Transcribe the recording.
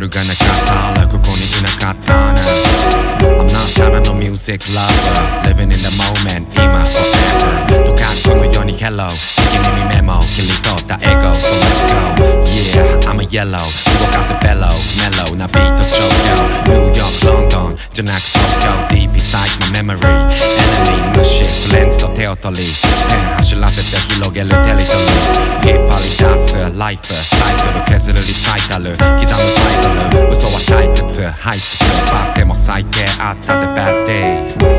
夜がなかったらここにいなかったな I'm not ただの music lover Living in the moment 今 forever とかこの世に Hello 君にメモ切り取ったエゴ So let's go Yeah I'm a yellow 動かせベロメロなビート調教 New York ロンドンじゃなく東京 Deep inside my memory Enemy 無視フレンズと手を取りペン走らせて広げるテリトリー引っ張り出すライフサイクル削るリサイタル刻むタイトル嘘は退屈這いつくばっても最低あったぜ Bad day